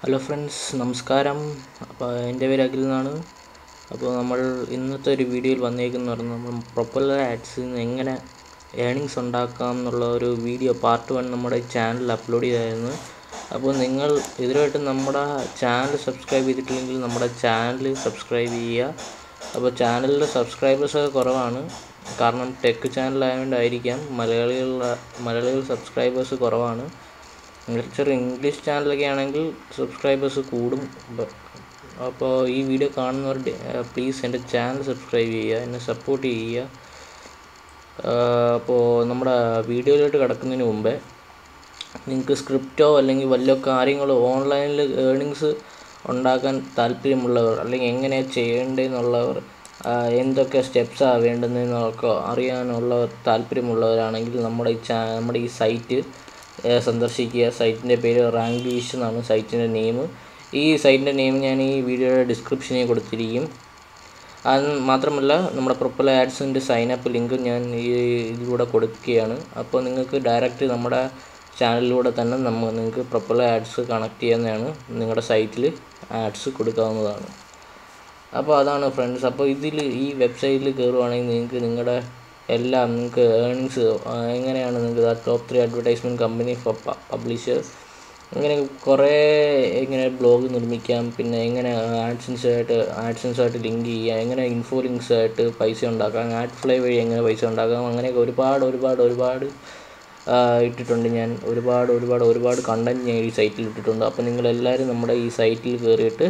Hello friends, നമസ്കാരം. അപ്പോൾ എൻ്റെ പേര് അഖിൽ എന്നാണ്. അപ്പോൾ നമ്മൾ ഇന്നത്തെ ഒരു വീഡിയോയിൽ വന്നേക്കെന്ന് പറഞ്ഞാൽ നമ്മൾ പ്രൊപ്പല്ലർ ആഡ്സിൽ നിന്ന് എങ്ങനെ ഏണിങ്സ് ഉണ്ടാക്കാം എന്നുള്ള ഒരു വീഡിയോ പാർട്ട് 1 നമ്മുടെ ചാനലിൽ അപ്ലോഡ് ചെയ്തായിരുന്നു. അപ്പോൾ നിങ്ങൾ ഇതിനായിട്ട് നമ്മുടെ ചാനൽ സബ്സ്ക്രൈബ് ചെയ്തിട്ടില്ലെങ്കിൽ നമ്മുടെ ചാനൽ സബ്സ്ക്രൈബ് ചെയ്യുക. അപ്പോൾ ചാനലിൽ സബ്സ്ക്രൈബേഴ്സൊക്കെ കുറവാണ്, കാരണം ടെക് ചാനലായതുകൊണ്ടായിരിക്കാം മലയാളികൾ സബ്സ്ക്രൈബേഴ്സ് കുറവാണ്. ചെറിയ ഇംഗ്ലീഷ് ചാനലൊക്കെ ആണെങ്കിൽ സബ്സ്ക്രൈബേഴ്സ് കൂടും. അപ്പോൾ ഈ വീഡിയോ കാണുന്നവർ പ്ലീസ് എൻ്റെ ചാനൽ സബ്സ്ക്രൈബ് ചെയ്യുക, എന്നെ സപ്പോർട്ട് ചെയ്യുക. അപ്പോൾ നമ്മുടെ വീഡിയോയിലോട്ട് കിടക്കുന്നതിന് മുമ്പേ നിങ്ങൾക്ക് സ്ക്രിപ്റ്റോ അല്ലെങ്കിൽ വല്ല കാര്യങ്ങളോ ഓൺലൈനിൽ ഏണിങ്സ് ഉണ്ടാക്കാൻ താല്പര്യമുള്ളവർ, അല്ലെങ്കിൽ എങ്ങനെയാണ് ചെയ്യേണ്ടതെന്നുള്ളവർ, എന്തൊക്കെ സ്റ്റെപ്സാണ് വേണ്ടുന്നതെന്നൊക്കെ അറിയാനുള്ള താല്പര്യമുള്ളവരാണെങ്കിൽ നമ്മുടെ ഈ സൈറ്റ് സന്ദർശിക്കുക. സൈറ്റിൻ്റെ പേര് റാങ്ക് ലീഷ് എന്നാണ് സൈറ്റിൻ്റെ നെയിം. ഈ സൈറ്റിൻ്റെ നെയിം ഞാൻ ഈ വീഡിയോയുടെ ഡിസ്ക്രിപ്ഷനിൽ കൊടുത്തിരിക്കും. അത് മാത്രമല്ല, നമ്മുടെ പ്രൊപ്പല്ലർ ആഡ്സിൻ്റെ സൈനപ്പ് ലിങ്ക് ഞാൻ ഇതിലൂടെ കൊടുക്കുകയാണ്. അപ്പോൾ നിങ്ങൾക്ക് ഡയറക്റ്റ് നമ്മുടെ ചാനലിലൂടെ തന്നെ നിങ്ങൾക്ക് പ്രൊപ്പല്ലർ ആഡ്സ് കണക്ട് ചെയ്യുന്നതാണ്, നിങ്ങളുടെ സൈറ്റിൽ ആഡ്സ് കൊടുക്കാവുന്നതാണ്. അപ്പോൾ അതാണ് ഫ്രണ്ട്സ്. അപ്പോൾ ഈ വെബ്സൈറ്റിൽ കയറുവാണെങ്കിൽ നിങ്ങൾക്ക് നിങ്ങൾക്ക് ഏണിങ്സ് എങ്ങനെയാണ് നിങ്ങൾക്ക് top 3 advertisement company for publishers, അങ്ങനെ കുറേ എങ്ങനെ ബ്ലോഗ് നിർമ്മിക്കാം, പിന്നെ എങ്ങനെ ആഡ്സൻസായിട്ട് ലിങ്ക് ചെയ്യാം, എങ്ങനെ ഇൻഫോ ലിങ്ക്സായിട്ട് പൈസ ഉണ്ടാക്കാം, ആഡ് ഫ്ലൈ വഴി എങ്ങനെ പൈസ ഉണ്ടാക്കാം, അങ്ങനെയൊക്കെ ഒരുപാട് ഇട്ടിട്ടുണ്ട്. ഞാൻ ഒരുപാട് കണ്ടൻറ്റ് ഞാൻ ഈ സൈറ്റിൽ ഇട്ടിട്ടുണ്ട്. അപ്പോൾ നിങ്ങളെല്ലാവരും നമ്മുടെ ഈ സൈറ്റിൽ കയറിയിട്ട്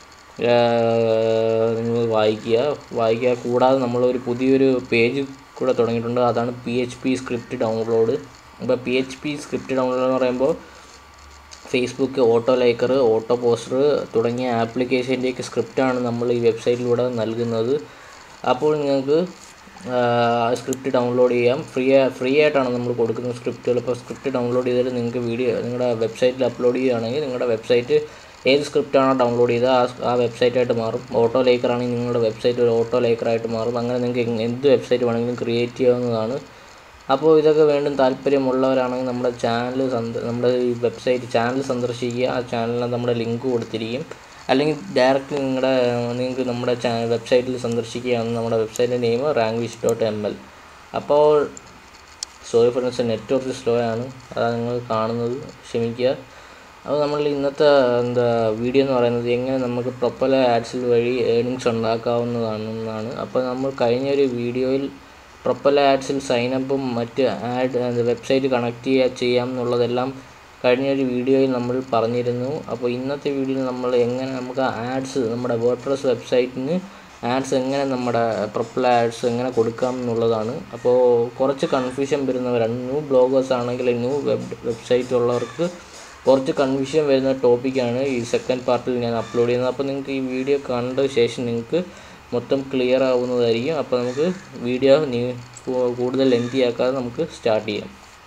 നിങ്ങൾ വായിക്കുക. കൂടാതെ നമ്മളൊരു പുതിയൊരു പേജ് കൂടെ തുടങ്ങിയിട്ടുണ്ട്, അതാണ് PHP സ്ക്രിപ്റ്റ് ഡൗൺലോഡ്. അപ്പോൾ PHP സ്ക്രിപ്റ്റ് ഡൗൺലോഡ് എന്ന് പറയുമ്പോൾ Facebook, auto liker, auto poster തുടങ്ങിയ ആപ്ലിക്കേഷൻ്റെയൊക്കെ സ്ക്രിപ്റ്റാണ് നമ്മൾ ഈ വെബ്സൈറ്റിലൂടെ നൽകുന്നത്. അപ്പോൾ നിങ്ങൾക്ക് സ്ക്രിപ്റ്റ് ഡൗൺലോഡ് ചെയ്യാം. ഫ്രീ ആയിട്ടാണ് നമ്മൾ കൊടുക്കുന്ന സ്ക്രിപ്റ്റുകൾ. ഇപ്പോൾ സ്ക്രിപ്റ്റ് ഡൗൺലോഡ് ചെയ്തിട്ട് നിങ്ങൾക്ക് നിങ്ങളുടെ വെബ്സൈറ്റിൽ അപ്ലോഡ് ചെയ്യുകയാണെങ്കിൽ നിങ്ങളുടെ വെബ്സൈറ്റ് ഏത് സ്ക്രിപ്റ്റാണോ ഡൗൺലോഡ് ചെയ്താൽ ആ വെബ്സൈറ്റായിട്ട് മാറും. ഓട്ടോ ലൈക്കർ ആണെങ്കിൽ നിങ്ങളുടെ വെബ്സൈറ്റ് ഒരു ഓട്ടോ ലൈക്കറായിട്ട് മാറും. അങ്ങനെ നിങ്ങൾക്ക് എന്ത് വെബ്സൈറ്റ് വേണമെങ്കിലും ക്രിയേറ്റ് ചെയ്യാവുന്നതാണ്. അപ്പോൾ ഇതൊക്കെ വീണ്ടും താല്പര്യമുള്ളവരാണെങ്കിൽ നമ്മുടെ ഈ ചാനൽ സന്ദർശിക്കുക. ആ ചാനലിന് നമ്മുടെ ലിങ്ക് കൊടുത്തിരിക്കും. അല്ലെങ്കിൽ ഡയറക്റ്റ് നിങ്ങൾക്ക് നമ്മുടെ വെബ്സൈറ്റിൽ സന്ദർശിക്കുകയാണ്. നമ്മുടെ വെബ്സൈറ്റിൻ്റെ നെയിം rankwish.ml. അപ്പോൾ സോറി ഫ്രണ്ട്സ്, നെറ്റ്വർക്ക് സ്ലോ ആണ്, അതാണ് നിങ്ങൾ കാണുന്നത്, ക്ഷമിക്കുക. അപ്പോൾ നമ്മൾ ഇന്നത്തെ വീഡിയോ എന്ന് പറയുന്നത് എങ്ങനെ നമുക്ക് പ്രൊപ്പല്ലർ ആഡ്സിൽ വഴി ഏണിങ്സ് ഉണ്ടാക്കാവുന്നതാണെന്നാണ്. അപ്പോൾ നമ്മൾ കഴിഞ്ഞൊരു വീഡിയോയിൽ പ്രൊപ്പല്ലർ ആഡ്സിൽ സൈനപ്പും മറ്റ് വെബ്സൈറ്റ് കണക്ട് ചെയ്യാം എന്നുള്ളതെല്ലാം കഴിഞ്ഞൊരു വീഡിയോയിൽ നമ്മൾ പറഞ്ഞിരുന്നു. അപ്പോൾ ഇന്നത്തെ വീഡിയോയിൽ നമ്മൾ എങ്ങനെ നമുക്ക് നമ്മുടെ വേർഡ്പ്രസ് വെബ്സൈറ്റിന് ആഡ്സ് എങ്ങനെ നമ്മുടെ പ്രൊപ്പല്ലർ ആഡ്സ് എങ്ങനെ കൊടുക്കാം എന്നുള്ളതാണ്. അപ്പോൾ കുറച്ച് കൺഫ്യൂഷൻ വരുന്നവരാണ്, ന്യൂ ബ്ലോഗേഴ്സ് ആണെങ്കിൽ, ന്യൂ വെബ്സൈറ്റ് ഉള്ളവർക്ക് കുറച്ച് കൺഫ്യൂഷൻ വരുന്ന ടോപ്പിക്കാണ് ഈ സെക്കൻഡ് പാർട്ടിൽ ഞാൻ അപ്ലോഡ് ചെയ്യുന്നത്. അപ്പോൾ നിങ്ങൾക്ക് ഈ വീഡിയോ കണ്ട ശേഷം നിങ്ങൾക്ക് മൊത്തം ക്ലിയർ ആവുന്നതായിരിക്കും. അപ്പോൾ നമുക്ക് വീഡിയോ കൂടുതൽ ലെങ്തി ആക്കാതെ നമുക്ക് സ്റ്റാർട്ട് ചെയ്യാം.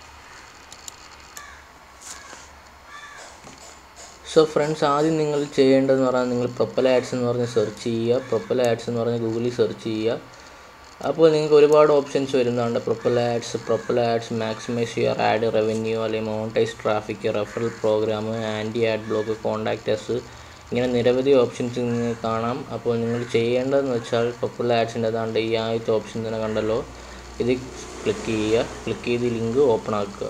സോ ഫ്രണ്ട്സ്, ആദ്യം നിങ്ങൾ ചെയ്യേണ്ടതെന്ന് പറഞ്ഞാൽ നിങ്ങൾ പ്രൊപ്പല്ലർ ആഡ്സ് എന്ന് പറഞ്ഞ് സെർച്ച് ചെയ്യുക. പ്രൊപ്പല്ലർ ആഡ്സ് എന്ന് പറഞ്ഞ് ഗൂഗിളിൽ സെർച്ച് ചെയ്യുക. അപ്പോൾ നിങ്ങൾക്ക് ഒരുപാട് ഓപ്ഷൻസ് വരുന്നുണ്ട്. Propeller Ads maximize your ad revenue, അല്ലെങ്കിൽ monetize traffic, referral program, anti ad block, contact us, ഇങ്ങനെ നിരവധി ഓപ്ഷൻസ് നിങ്ങൾക്ക് കാണാം. അപ്പോൾ നിങ്ങൾ ചെയ്യേണ്ടതെന്ന് വെച്ചാൽ പ്രൊപ്പല്ലർ ആഡ്സിൻ്റെ ഏതാണ്ട് ഈ ആദ്യത്തെ ഓപ്ഷൻ തന്നെ കണ്ടല്ലോ, ഇത് ക്ലിക്ക് ചെയ്ത് ലിങ്ക് ഓപ്പൺ ആക്കുക.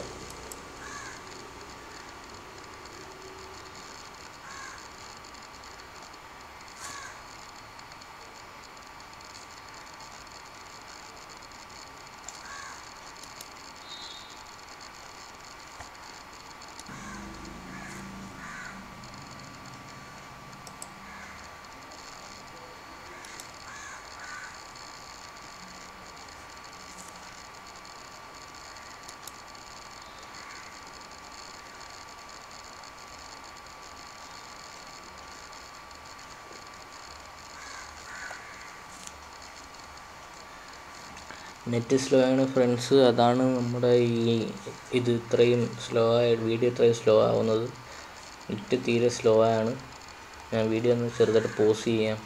നെറ്റ് സ്ലോ ആണ് ഫ്രണ്ട്സ്, അതാണ് നമ്മുടെ വീഡിയോ ഇത്രയും സ്ലോ ആവുന്നത്. നെറ്റ് തീരെ സ്ലോ ആണ്. ഞാൻ വീഡിയോ ഒന്ന് ചെറുതായിട്ട് പോസ് ചെയ്യാം.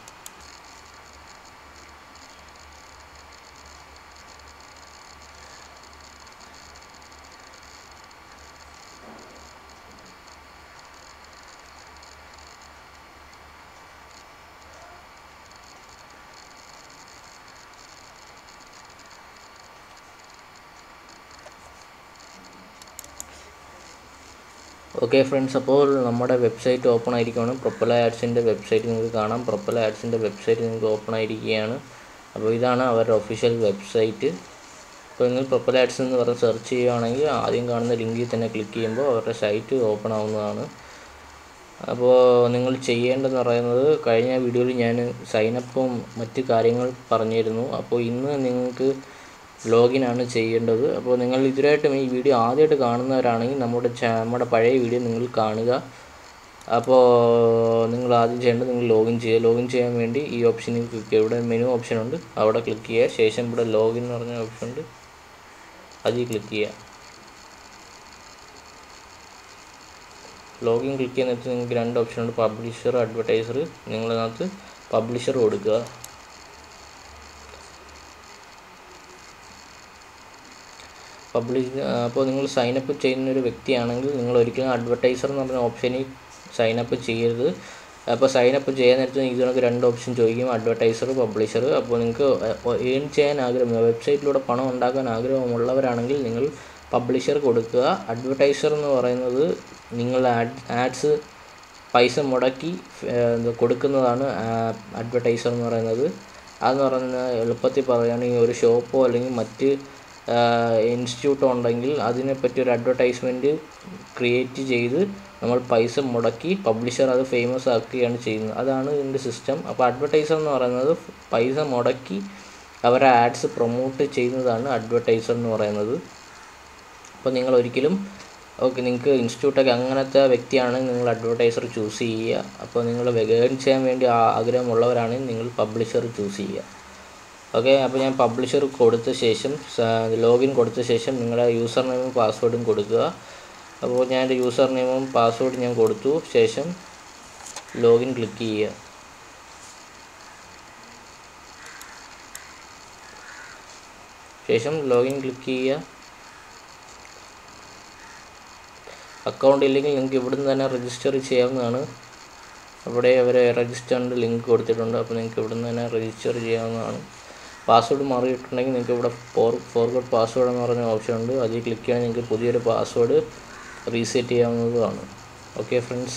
ഓക്കെ ഫ്രണ്ട്സ്, അപ്പോൾ നമ്മുടെ വെബ്സൈറ്റ് ഓപ്പൺ ആയിരിക്കുകയാണ്. പ്രൊപ്പല്ലർ ആഡ്സിൻ്റെ വെബ്സൈറ്റ് നിങ്ങൾക്ക് കാണാം. പ്രൊപ്പല്ലർ ആഡ്സിൻ്റെ വെബ്സൈറ്റ് നിങ്ങൾക്ക് ഓപ്പൺ ആയിരിക്കുകയാണ്. അപ്പോൾ ഇതാണ് അവരുടെ ഒഫീഷ്യൽ വെബ്സൈറ്റ്. അപ്പോൾ നിങ്ങൾ പ്രൊപ്പല്ലർ ആഡ്സ് എന്ന് പറഞ്ഞ് സെർച്ച് ചെയ്യുകയാണെങ്കിൽ ആദ്യം കാണുന്ന ലിങ്കിൽ തന്നെ ക്ലിക്ക് ചെയ്യുമ്പോൾ അവരുടെ സൈറ്റ് ഓപ്പൺ ആവുന്നതാണ്. അപ്പോൾ നിങ്ങൾ ചെയ്യേണ്ടതെന്ന് പറയുന്നത്, കഴിഞ്ഞ വീഡിയോയിൽ ഞാൻ സൈനപ്പും മറ്റ് കാര്യങ്ങൾ പറഞ്ഞിരുന്നു. അപ്പോൾ ഇന്ന് നിങ്ങൾക്ക് ലോഗിനാണ് ചെയ്യേണ്ടത്. അപ്പോൾ നിങ്ങൾ ഇതിനായിട്ടും ഈ വീഡിയോ ആദ്യമായിട്ട് കാണുന്നവരാണെങ്കിൽ നമ്മുടെ പഴയ വീഡിയോ നിങ്ങൾ കാണുക. അപ്പോൾ നിങ്ങൾ ആദ്യം ചെയ്യേണ്ടത് നിങ്ങൾ ലോഗിൻ ചെയ്യുക. ലോഗിൻ ചെയ്യാൻ വേണ്ടി ഈ ഓപ്ഷനിൽ ക്ലിക്ക് ചെയ്യുക. ഇവിടെ മെനു ഓപ്ഷൻ ഉണ്ട്, അവിടെ ക്ലിക്ക് ചെയ്യുക. ശേഷം ഇവിടെ ലോഗിൻ എന്ന് പറഞ്ഞ ഓപ്ഷൻ ഉണ്ട്, അതിൽ ക്ലിക്ക് ചെയ്യുക. ലോഗിൻ ക്ലിക്ക് ചെയ്യുന്നിട്ട് നിങ്ങൾക്ക് രണ്ട് ഓപ്ഷൻ ഉണ്ട്, പബ്ലിഷർ, അഡ്വർടൈസർ. നിങ്ങളതിനകത്ത് പബ്ലിഷർ കൊടുക്കുക. അപ്പോൾ നിങ്ങൾ സൈനപ്പ് ചെയ്യുന്നൊരു വ്യക്തിയാണെങ്കിൽ നിങ്ങൾ ഒരിക്കലും അഡ്വർടൈസർ എന്ന് പറഞ്ഞ ഓപ്ഷനിൽ സൈനപ്പ് ചെയ്യരുത്. അപ്പോൾ സൈനപ്പ് ചെയ്യാൻ നേരത്ത് ഇതിനൊക്കെ രണ്ട് ഓപ്ഷൻ ചോദിക്കും, അഡ്വർടൈസർ, പബ്ലിഷർ. അപ്പോൾ നിങ്ങൾക്ക് ഏൺ ചെയ്യാൻ ആഗ്രഹം, വെബ്സൈറ്റിലൂടെ പണം ഉണ്ടാക്കാൻ ആഗ്രഹമുള്ളവരാണെങ്കിൽ നിങ്ങൾ പബ്ലിഷർ കൊടുക്കുക. അഡ്വർടൈസർ എന്ന് പറയുന്നത് നിങ്ങൾ ആഡ്സ് പൈസ മുടക്കി കൊടുക്കുന്നതാണ് അഡ്വർടൈസർ എന്ന് പറയുന്നത്. അതെന്ന് പറഞ്ഞാൽ എളുപ്പത്തിൽ പറയുകയാണെങ്കിൽ ഒരു ഷോപ്പോ അല്ലെങ്കിൽ മറ്റ് ഇൻസ്റ്റിറ്റ്യൂട്ടോ ഉണ്ടെങ്കിൽ അതിനെപ്പറ്റി ഒരു അഡ്വർടൈസ്മെൻറ്റ് ക്രിയേറ്റ് ചെയ്ത് നമ്മൾ പൈസ മുടക്കി പബ്ലിഷർ അത് ഫേമസ് ആക്കുകയാണ് ചെയ്യുന്നത്. അതാണ് ഇതിൻ്റെ സിസ്റ്റം. അപ്പോൾ അഡ്വർടൈസർ എന്ന് പറയുന്നത് പൈസ മുടക്കി അവരുടെ ആഡ്സ് പ്രൊമോട്ട് ചെയ്യുന്നതാണ് അഡ്വർടൈസർ എന്ന് പറയുന്നത്. അപ്പോൾ നിങ്ങൾ ഒരിക്കലും നിങ്ങൾക്ക് ഇൻസ്റ്റിറ്റ്യൂട്ടൊക്കെ അങ്ങനത്തെ വ്യക്തിയാണ് നിങ്ങൾ അഡ്വർടൈസർ ചൂസ് ചെയ്യുക. അപ്പോൾ നിങ്ങൾ ഏൺ ചെയ്യാൻ വേണ്ടി ആഗ്രഹമുള്ളവരാണെങ്കിൽ നിങ്ങൾ പബ്ലിഷർ ചൂസ് ചെയ്യുക. ഓക്കെ, അപ്പോൾ ഞാൻ പബ്ലിഷർ കൊടുത്ത ശേഷം ലോഗിൻ കൊടുത്ത ശേഷം നിങ്ങളുടെ യൂസർ നെയിമും പാസ്വേഡും കൊടുക്കുക. അപ്പോൾ ഞാൻ എൻ്റെ യൂസർ നെയിമും പാസ്വേഡും ഞാൻ കൊടുത്തു. ശേഷം ലോഗിൻ ക്ലിക്ക് ചെയ്യുക. ശേഷം ലോഗിൻ ക്ലിക്ക് ചെയ്യുക. അക്കൗണ്ട് ഇല്ലെങ്കിൽ നിങ്ങൾക്ക് ഇവിടുന്ന് തന്നെ രജിസ്റ്റർ ചെയ്യാവുന്നതാണ്. അവിടെ അവർ രജിസ്റ്ററിൻ്റെ ലിങ്ക് കൊടുത്തിട്ടുണ്ട്. അപ്പോൾ നിങ്ങൾക്ക് ഇവിടുന്ന് തന്നെ രജിസ്റ്റർ ചെയ്യാവുന്നതാണ്. പാസ്വേഡ് മാറിയിട്ടുണ്ടെങ്കിൽ നിങ്ങൾക്ക് ഇവിടെ ഫോർഗോട്ട് പാസ്വേഡ് എന്ന് പറഞ്ഞ ഓപ്ഷൻ ഉണ്ട്, അതിൽ ക്ലിക്ക് ചെയ്യണമെങ്കിൽ നിങ്ങൾക്ക് പുതിയൊരു പാസ്വേഡ് റീസെറ്റ് ചെയ്യാവുന്നതാണ്. ഓക്കെ ഫ്രണ്ട്സ്,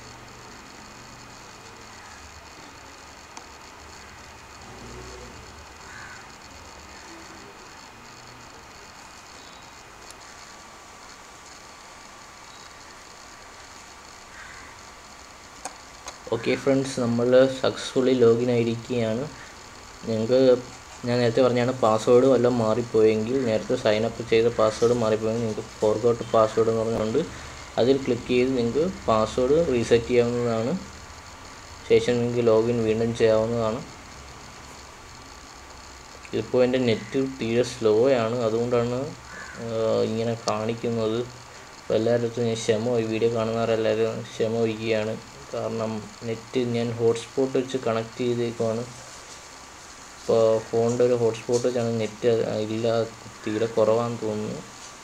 നമ്മൾ സക്സസ്ഫുള്ളി ലോഗിൻ ആയിരിക്കുകയാണ്. നിങ്ങൾക്ക് ഞാൻ നേരത്തെ പറഞ്ഞാണ്, പാസ്വേഡ് വല്ലതും മാറിപ്പോയെങ്കിൽ, നേരത്തെ സൈനപ്പ് ചെയ്ത പാസ്വേഡ് മാറിപ്പോയെങ്കിൽ നിങ്ങൾക്ക് ഫോർഗോട്ട് പാസ്വേഡ് എന്ന് പറഞ്ഞുകൊണ്ട് അതിൽ ക്ലിക്ക് ചെയ്ത് നിങ്ങൾക്ക് പാസ്വേഡ് റീസെറ്റ് ചെയ്യാവുന്നതാണ്. ശേഷം നിങ്ങൾക്ക് ലോഗിൻ വീണ്ടും ചെയ്യാവുന്നതാണ്. ഇപ്പോൾ എൻ്റെ നെറ്റ് തീരെ സ്ലോ ആണ്, അതുകൊണ്ടാണ് ഇങ്ങനെ കാണിക്കുന്നത്. അപ്പോൾ എല്ലാവരും ഞാൻ വീഡിയോ കാണുന്നവരെല്ലാവരും ക്ഷമ വയ്ക്കുകയാണ്. കാരണം നെറ്റ് ഞാൻ ഹോട്ട്സ്പോട്ട് വെച്ച് കണക്ട് ചെയ്തേക്കുവാണ്. ഇപ്പോൾ ഫോണിൻ്റെ ഒരു ഹോട്ട്സ്പോട്ട് വെച്ചാണ്, നെറ്റ് ഇല്ല, തീരെ കുറവാണെന്ന് തോന്നുന്നു.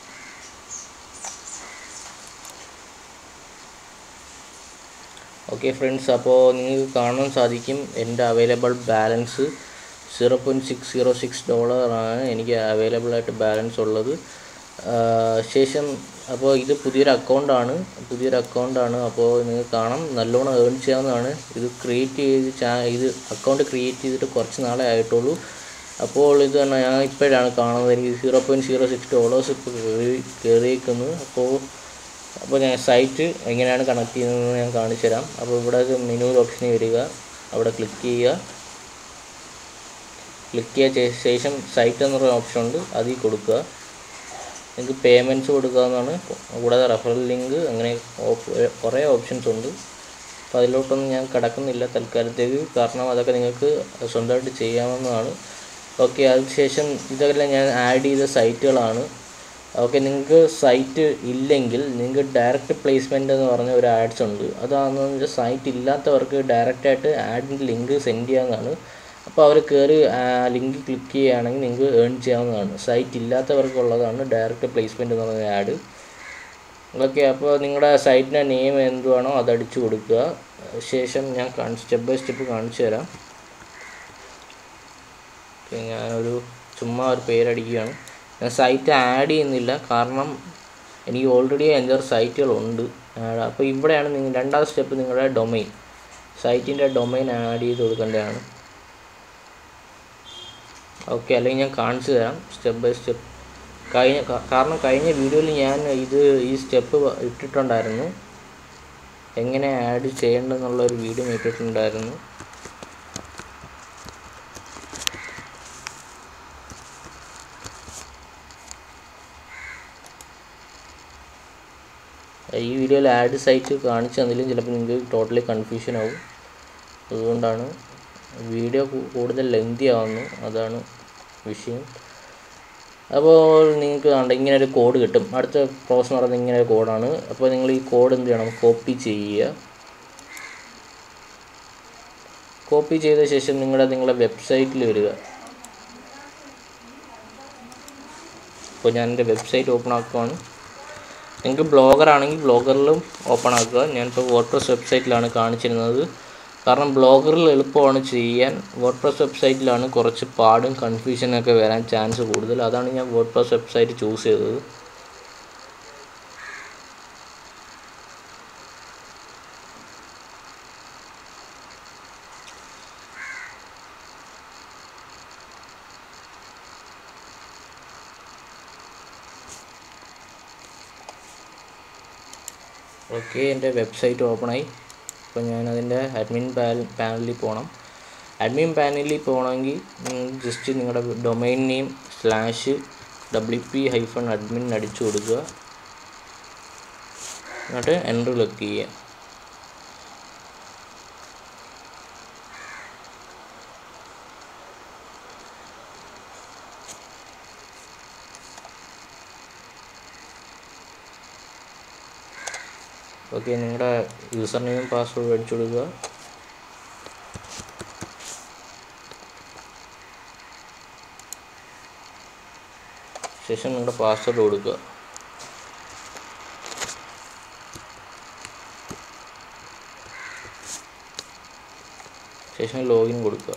ഓക്കെ ഫ്രണ്ട്സ്, അപ്പോൾ നിങ്ങൾക്ക് കാണാൻ സാധിക്കും എൻ്റെ അവൈലബിൾ ബാലൻസ് $0.606 എനിക്ക് അവൈലബിൾ ആയിട്ട് ബാലൻസ് ഉള്ളത്. ശേഷം അപ്പോൾ ഇത് പുതിയൊരു അക്കൗണ്ടാണ്. അപ്പോൾ നിങ്ങൾക്ക് കാണാം നല്ലോണം ഏൺ ചെയ്യാവുന്നതാണ്. ഇത് ക്രിയേറ്റ് ചെയ്ത് അക്കൗണ്ട് ക്രിയേറ്റ് ചെയ്തിട്ട് കുറച്ച് നാളെ ആയിട്ടുള്ളൂ. അപ്പോൾ ഇത് തന്നെ ഞാൻ ഇപ്പോഴാണ് കാണുന്നത്. എനിക്ക് $0.06 ഇപ്പോൾ കയറിയിരിക്കുന്നു. അപ്പോൾ ഞാൻ സൈറ്റ് എങ്ങനെയാണ് കണക്ട് ചെയ്യുന്നതെന്ന് ഞാൻ കാണിച്ചു തരാം. അപ്പോൾ ഇവിടെ മെനു ഓപ്ഷനിൽ വരിക, അവിടെ ക്ലിക്ക് ചെയ്യുക. ശേഷം സൈറ്റ് എന്നൊരു ഓപ്ഷൻ ഉണ്ട്, അതിൽ കൊടുക്കുക. നിങ്ങൾക്ക് പേയ്മെൻറ്റ്സ് കൊടുക്കാവുന്നതാണ്, കൂടാതെ റെഫറൽ ലിങ്ക്, അങ്ങനെ കുറേ ഓപ്ഷൻസ് ഉണ്ട്. അപ്പോൾ അതിലോട്ടൊന്നും ഞാൻ കടക്കുന്നില്ല തൽക്കാലത്തേക്ക്, കാരണം അതൊക്കെ നിങ്ങൾക്ക് സ്വന്തമായിട്ട് ചെയ്യാവുന്നതാണ്. ഓക്കെ, അതിനുശേഷം ഇതെല്ലാം ഞാൻ ആഡ് ചെയ്ത സൈറ്റുകളാണ്. ഓക്കെ, നിങ്ങൾക്ക് സൈറ്റ് ഇല്ലെങ്കിൽ നിങ്ങൾക്ക് ഡയറക്റ്റ് പ്ലേസ്മെൻറ്റ് എന്ന് പറഞ്ഞ ഒരു ആഡ്സ് ഉണ്ട്. അതാണെന്ന് വെച്ചാൽ സൈറ്റ് ഇല്ലാത്തവർക്ക് ഡയറക്റ്റായിട്ട് ആഡിൻ്റെ ലിങ്ക് സെൻഡ് ചെയ്യാവുന്നതാണ്. അപ്പോൾ അവർ കയറി ലിങ്ക് ക്ലിക്ക് ചെയ്യുകയാണെങ്കിൽ നിങ്ങൾക്ക് ഏൺ ചെയ്യാവുന്നതാണ്. സൈറ്റ് ഇല്ലാത്തവർക്കുള്ളതാണ് ഡയറക്റ്റ് പ്ലേസ്മെൻറ്റ് എന്ന് പറയുന്ന ആഡ്. ഓക്കെ, അപ്പോൾ നിങ്ങളുടെ സൈറ്റിൻ്റെ നെയിം എന്തുവാണോ അതടിച്ചു കൊടുക്കുക. ശേഷം ഞാൻ സ്റ്റെപ്പ് ബൈ സ്റ്റെപ്പ് കാണിച്ചു തരാം. ഞാനൊരു ചുമ്മാ ഒരു പേരടിക്കുകയാണ്. ഞാൻ സൈറ്റ് ആഡ് ചെയ്യുന്നില്ല, കാരണം എനിക്ക് ഓൾറെഡി 5-6 സൈറ്റുകളുണ്ട്. അപ്പോൾ ഇവിടെയാണ് നിങ്ങൾ രണ്ടാമത്തെ സ്റ്റെപ്പ് നിങ്ങളുടെ ഡൊമൈൻ, സൈറ്റിൻ്റെ ഡൊമൈൻ ആഡ് ചെയ്ത് കൊടുക്കേണ്ടതാണ്. ഓക്കെ, അല്ലെങ്കിൽ ഞാൻ കാണിച്ചു തരാം സ്റ്റെപ്പ് ബൈ സ്റ്റെപ്പ്. കാരണം കഴിഞ്ഞ വീഡിയോയിൽ ഞാൻ ഈ സ്റ്റെപ്പ് ഇട്ടിട്ടുണ്ടായിരുന്നു, എങ്ങനെ ആഡ് ചെയ്യേണ്ടതെന്നുള്ളൊരു വീഡിയോ ഇട്ടിട്ടുണ്ടായിരുന്നു. ഈ വീഡിയോയിൽ ആഡ് സൈറ്റ് കാണിച്ചു തന്നില്ലെങ്കിൽ ചിലപ്പോൾ നിങ്ങൾക്ക് ടോട്ടലി കൺഫ്യൂഷൻ ആവും. അതുകൊണ്ടാണ് വീഡിയോ കൂടുതൽ ലെങ്തി ആവുന്നു, അതാണ് വിഷയം. അപ്പോൾ നിങ്ങൾക്ക് ഇങ്ങനെ ഒരു കോഡ് കിട്ടും. അടുത്ത പ്രോസസ് എന്ന് പറയുന്നത് ഇങ്ങനെ ഒരു കോഡാണ്. അപ്പോൾ നിങ്ങൾ ഈ കോഡ് എന്ത് ചെയ്യണം, കോപ്പി ചെയ്യുക. കോപ്പി ചെയ്ത ശേഷം നിങ്ങളുടെ വെബ്സൈറ്റിൽ വരിക. അപ്പോൾ ഞാൻ എൻ്റെ വെബ്സൈറ്റ് ഓപ്പൺ ആക്കുകയാണ്. നിങ്ങൾക്ക് ബ്ലോഗർ ആണെങ്കിൽ ബ്ലോഗറിലും ഓപ്പൺ ആക്കുക. ഞാനിപ്പോൾ വേർഡ്പ്രസ് വെബ്സൈറ്റിലാണ് കാണിച്ചിരുന്നത്. കാരണം ബ്ലോഗറിൽ എളുപ്പമാണ് ചെയ്യാൻ, വേർഡ്പ്രസ് വെബ്സൈറ്റിലാണ് കുറച്ച് പാടും കൺഫ്യൂഷനൊക്കെ വരാൻ ചാൻസ് കൂടുതൽ. അതാണ് ഞാൻ വേർഡ്പ്രസ് വെബ്സൈറ്റ് ചൂസ് ചെയ്തത്. ഓക്കെ, എൻ്റെ വെബ്സൈറ്റ് ഓപ്പണായി. അപ്പോൾ ഞാനതിൻ്റെ അഡ്മിൻ പാനലിൽ പോകണം. അഡ്മിൻ പാനലിൽ പോകണമെങ്കിൽ ജസ്റ്റ് നിങ്ങളുടെ ഡൊമൈൻ നെയിം /wp-admin അടിച്ചു കൊടുക്കുക. എന്നിട്ട് എൻ്റർ ക്ലിക്ക് ചെയ്യുക. ഓക്കെ, നിങ്ങളുടെ യൂസർ നെയിം പാസ്വേഡ് അടിച്ചു കൊടുക്കുക. ശേഷം നിങ്ങളുടെ പാസ്വേഡ് കൊടുക്കുക. ശേഷം ലോഗിൻ കൊടുക്കുക.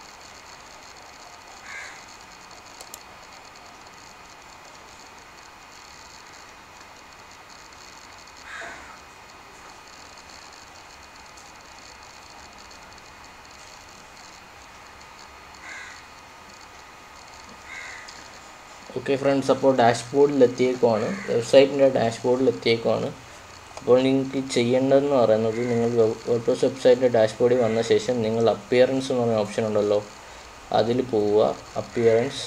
ഓക്കെ ഫ്രണ്ട്സ്, അപ്പോൾ ഡാഷ്ബോർഡിലെത്തിയേക്കുവാണ്, വെബ്സൈറ്റിൻ്റെ ഡാഷ്ബോർഡിലെത്തിയേക്കുവാണ്. അപ്പോൾ നിങ്ങൾക്ക് ചെയ്യേണ്ടതെന്ന് പറയുന്നത്, നിങ്ങൾ വേർഡ്പ്രസ് വെബ്സൈറ്റിൻ്റെ ഡാഷ്ബോർഡിൽ വന്ന ശേഷം നിങ്ങൾ അപ്പിയറൻസ് എന്ന് പറയുന്ന ഓപ്ഷൻ ഉണ്ടല്ലോ, അതിൽ പോവുക. അപ്പിയറൻസ്,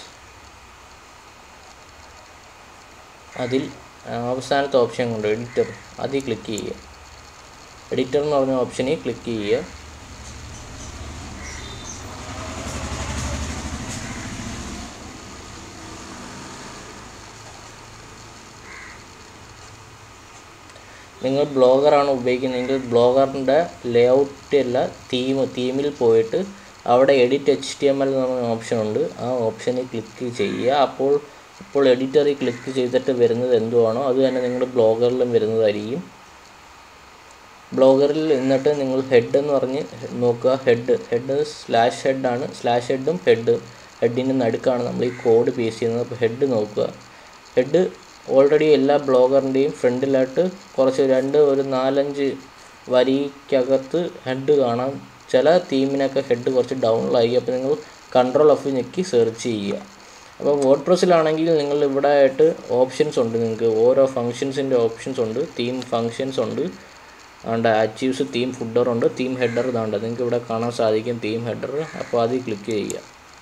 അതിൽ അവസാനത്തെ ഓപ്ഷൻ കൊണ്ട് എഡിറ്റർ, അതിൽ ക്ലിക്ക് ചെയ്യുക. എഡിറ്റർ എന്ന് പറഞ്ഞ ഓപ്ഷനിൽ ക്ലിക്ക് ചെയ്യുക. നിങ്ങൾ ബ്ലോഗറാണ് ഉപയോഗിക്കുന്നതെങ്കിൽ ബ്ലോഗറിൻ്റെ ലേഔട്ട് അല്ല തീമിൽ പോയിട്ട് അവിടെ എഡിറ്റ് HTML എന്ന് പറഞ്ഞ ഓപ്ഷൻ ഉണ്ട്, ആ ഓപ്ഷനിൽ ക്ലിക്ക് ചെയ്യുക. അപ്പോൾ എഡിറ്ററിൽ ക്ലിക്ക് ചെയ്തിട്ട് വരുന്നത് എന്തുവാണോ അത് തന്നെ നിങ്ങളുടെ ബ്ലോഗറിലും വരുന്നതായിരിക്കും. ബ്ലോഗറിൽ എന്നിട്ട് നിങ്ങൾ ഹെഡ് എന്ന് പറഞ്ഞ് നോക്കുക. ഹെഡ് /head ആണ്. /headഉം ഹെഡിൻ്റെ നടുക്കാണ് നമ്മൾ ഈ കോഡ് പേസ്റ്റ് ചെയ്യുന്നത്. അപ്പോൾ ഹെഡ് നോക്കുക. ഹെഡ് ഓൾറെഡി എല്ലാ ബ്ലോഗറിൻ്റെയും ഫ്രണ്ടിലായിട്ട് കുറച്ച് ഒരു 4-5 വരിക്കകത്ത് ഹെഡ് കാണാം. ചില തീമിനൊക്കെ ഹെഡ് കുറച്ച് ഡൗണിലായി. അപ്പോൾ നിങ്ങൾ Ctrl+F ഞെക്കി സെർച്ച് ചെയ്യുക. അപ്പോൾ വേർഡ്പ്രസ്സിലാണെങ്കിൽ നിങ്ങൾ ഇവിടെ ആയിട്ട് ഓപ്ഷൻസ് ഉണ്ട്. നിങ്ങൾക്ക് ഓരോ ഫങ്ഷൻസിൻ്റെ ഓപ്ഷൻസ് ഉണ്ട്. തീം ഫങ്ഷൻസ് ഉണ്ട്, അച്ചീവ്സ് തീം ഫുഡർ ഉണ്ട്, തീം ഹെഡർ ഇതാണ്ട് നിങ്ങൾക്ക് ഇവിടെ കാണാൻ സാധിക്കും തീം ഹെഡർ. അപ്പോൾ അതിൽ ക്ലിക്ക് ചെയ്യുക.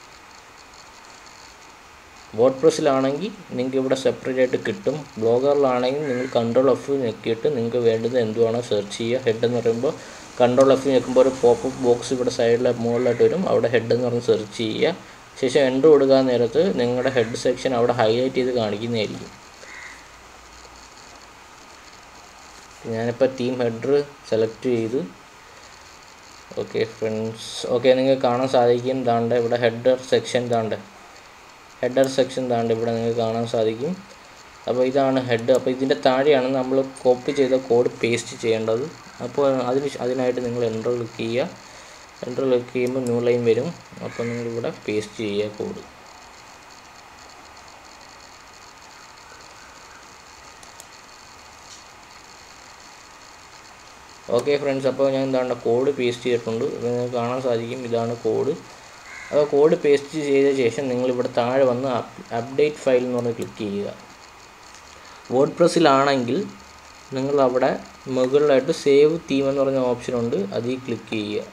വേർഡ്പ്രസ്സിലാണെങ്കിൽ നിങ്ങൾക്ക് ഇവിടെ സെപ്പറേറ്റ് ആയിട്ട് കിട്ടും. ബ്ലോഗറിലാണെങ്കിൽ നിങ്ങൾ Ctrl+F ഞെക്കിയിട്ട് നിങ്ങൾക്ക് വേണ്ടത് എന്തുവാണോ സെർച്ച് ചെയ്യുക. ഹെഡ് എന്ന് പറയുമ്പോൾ Ctrl+F ഞെക്കുമ്പോൾ ഒരു പോപ്പപ്പ് ബോക്സ് ഇവിടെ സൈഡിലെ മുകളിലായിട്ട് വരും. അവിടെ ഹെഡ് എന്ന് പറഞ്ഞ് സെർച്ച് ചെയ്യുക. ശേഷം എൻ്റർ കൊടുക്കാൻ നേരത്ത് നിങ്ങളുടെ ഹെഡ് സെക്ഷൻ അവിടെ ഹൈലൈറ്റ് ചെയ്ത് കാണിക്കുന്നതായിരിക്കും. ഞാനിപ്പോൾ തീം ഹെഡർ സെലക്ട് ചെയ്തു. ഓക്കെ ഫ്രണ്ട്സ്, ഓക്കെ നിങ്ങൾക്ക് കാണാൻ സാധിക്കും ദാണ്ട് ഇവിടെ ഹെഡർ സെക്ഷൻ ദാണ്ട് ഇവിടെ നിങ്ങൾക്ക് കാണാൻ സാധിക്കും. അപ്പോൾ ഇതാണ് ഹെഡ്. അപ്പോൾ ഇതിൻ്റെ താഴെയാണ് നമ്മൾ കോപ്പി ചെയ്ത കോഡ് പേസ്റ്റ് ചെയ്യേണ്ടത്. അപ്പോൾ അതിനായിട്ട് നിങ്ങൾ എൻ്റർ ക്ലിക്ക് ചെയ്യുക. എൻ്റർ ക്ലിക്ക് ചെയ്യുമ്പോൾ ന്യൂ ലൈൻ വരും. അപ്പോൾ നിങ്ങളിവിടെ പേസ്റ്റ് ചെയ്യുക കോഡ്. ഓക്കെ ഫ്രണ്ട്സ്, അപ്പോൾ ഞാൻ എന്താണ് കോഡ് പേസ്റ്റ് ചെയ്തിട്ടുണ്ട്. നിങ്ങൾക്ക് കാണാൻ സാധിക്കും, ഇതാണ് കോഡ്. അപ്പോൾ കോഡ് പേസ്റ്റ് ചെയ്ത ശേഷം നിങ്ങളിവിടെ താഴെ വന്ന് അപ്ഡേറ്റ് ഫയൽ എന്ന് പറഞ്ഞ് ക്ലിക്ക് ചെയ്യുക. വേർഡ്പ്രസ്സിലാണെങ്കിൽ നിങ്ങളവിടെ മുകളിലായിട്ട് സേവ് തീം എന്ന് പറഞ്ഞ ഓപ്ഷൻ ഉണ്ട്, അതിൽ ക്ലിക്ക് ചെയ്യുക.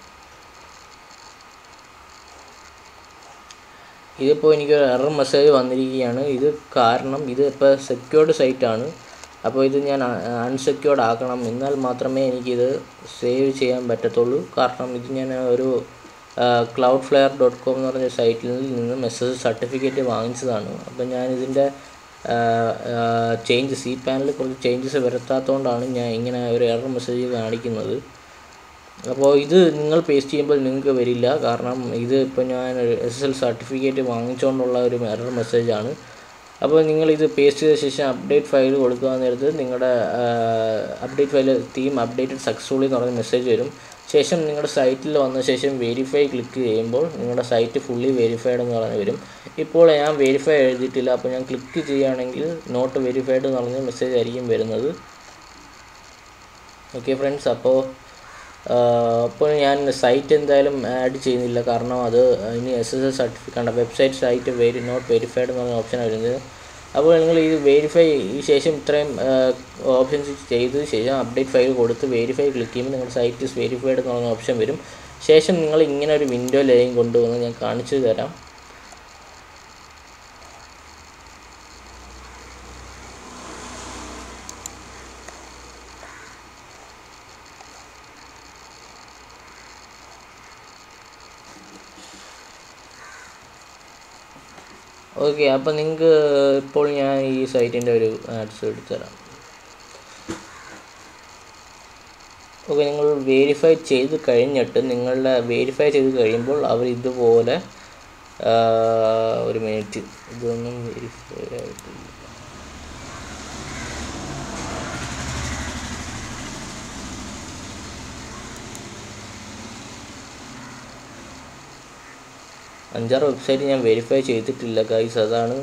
ഇതിപ്പോൾ എനിക്കൊരു എറർ മെസ്സേജ് വന്നിരിക്കുകയാണ്. ഇത് കാരണം ഇത് ഇപ്പോൾ സെക്യൂർഡ് സൈറ്റാണ്. അപ്പോൾ ഇത് ഞാൻ അൺസെക്യൂർഡ് ആക്കണം, എന്നാൽ മാത്രമേ എനിക്കിത് സേവ് ചെയ്യാൻ പറ്റത്തുള്ളൂ. കാരണം ഇത് ഞാൻ ഒരു cloudflare.com എന്ന് പറഞ്ഞ സൈറ്റിൽ നിന്ന് മെസ്സേജ് സർട്ടിഫിക്കറ്റ് വാങ്ങിച്ചതാണ്. അപ്പോൾ ഞാനിതിൻ്റെ ചേഞ്ചസ്, ഈ പാനലിൽ കുറച്ച് ചേഞ്ചസ് വരുത്താത്തതുകൊണ്ടാണ് ഞാൻ ഇങ്ങനെ ഒരു എറർ മെസ്സേജ് കാണിക്കുന്നത്. അപ്പോൾ ഇത് നിങ്ങൾ പേസ്റ്റ് ചെയ്യുമ്പോൾ നിങ്ങൾക്ക് വരില്ല, കാരണം ഇത് ഇപ്പോൾ ഞാൻ SSL സർട്ടിഫിക്കറ്റ് വാങ്ങിച്ചുകൊണ്ടുള്ള ഒരു എറർ മെസ്സേജാണ്. അപ്പോൾ നിങ്ങളിത് പേസ്റ്റ് ചെയ്ത ശേഷം അപ്ഡേറ്റ് ഫയൽ കൊടുക്കുക നേരത്ത് നിങ്ങളുടെ update file theme updated successfully എന്ന് പറഞ്ഞ മെസ്സേജ് വരും. ശേഷം നിങ്ങളുടെ സൈറ്റിൽ വന്ന ശേഷം വെരിഫൈ ക്ലിക്ക് ചെയ്യുമ്പോൾ നിങ്ങളുടെ സൈറ്റ് ഫുള്ളി വെരിഫൈഡ് എന്ന് പറഞ്ഞ് വരും. ഇപ്പോൾ ഞാൻ വെരിഫൈ എഴുതിയിട്ടില്ല, അപ്പോൾ ഞാൻ ക്ലിക്ക് ചെയ്യുകയാണെങ്കിൽ നോട്ട് വെരിഫൈഡ് എന്ന് പറഞ്ഞ മെസ്സേജ് ആയിരിക്കും വരുന്നത്. ഓക്കെ ഫ്രണ്ട്സ്, അപ്പോൾ ഞാൻ സൈറ്റ് എന്തായാലും ആഡ് ചെയ്യുന്നില്ല, കാരണം അത് ഇനി SSL certificate website site not verified എന്ന് പറഞ്ഞ ഓപ്ഷനാണ് വരുന്നത്. അപ്പോൾ നിങ്ങൾ ഇത് വെരിഫൈ ശേഷം ഇത്രയും ഓപ്ഷൻസ് ചെയ്ത ശേഷം അപ്ഡേറ്റ് ഫയൽ കൊടുത്ത് വെരിഫൈ ക്ലിക്ക് ചെയ്യുമ്പോൾ നിങ്ങളുടെ സൈറ്റ് ഇസ് വെരിഫൈഡ് എന്ന് പറഞ്ഞ ഓപ്ഷൻ വരും. ശേഷം നിങ്ങൾ ഇങ്ങനെ ഒരു വിൻഡോയിലേക്ക് കൊണ്ടുവന്ന് ഞാൻ കാണിച്ചു തരാം. ഓക്കെ, അപ്പോൾ നിങ്ങൾക്ക് ഇപ്പോൾ ഞാൻ ഈ സൈറ്റിൻ്റെ ഒരു ആഡ്സ് എടുത്തുതരാം. ഓക്കെ, നിങ്ങൾ വെരിഫൈ ചെയ്ത് കഴിഞ്ഞിട്ട് വെരിഫൈ ചെയ്ത് കഴിയുമ്പോൾ അവർ ഇതുപോലെ ഒരു മിനിറ്റ്, ഇതൊന്നും വെരിഫൈ ആയിട്ടില്ല. അഞ്ചാറ് വെബ്സൈറ്റ് ഞാൻ വെരിഫൈ ചെയ്തിട്ടില്ല ഗൈസ്, അതാണ്